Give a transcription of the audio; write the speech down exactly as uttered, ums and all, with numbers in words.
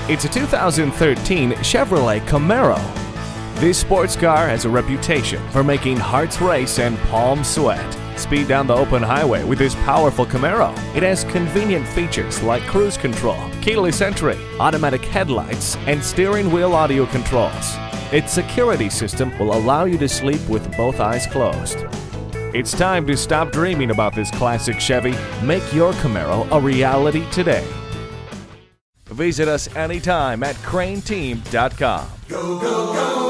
It's a two thousand thirteen Chevrolet Camaro. This sports car has a reputation for making hearts race and palms sweat. Speed down the open highway with this powerful Camaro. It has convenient features like cruise control, keyless entry, automatic headlights, and steering wheel audio controls. Its security system will allow you to sleep with both eyes closed. It's time to stop dreaming about this classic Chevy. Make your Camaro a reality today. Visit us anytime at crain team dot com. Go, go, go!